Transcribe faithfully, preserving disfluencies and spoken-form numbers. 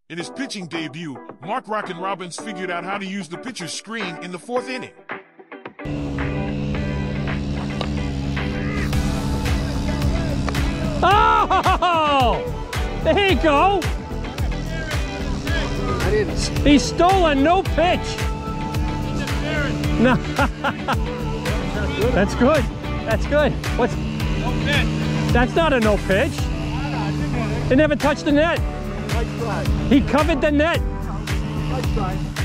In his pitching debut, Mark Rockin Robbins figured out how to use the pitcher's screen in the fourth inning. Oh! There you go! I didn't. He stole a no pitch. No. That's good. That's good. What's? No pitch. That's not a no pitch. It never touched the net. Nice try. He covered the net. Nice try.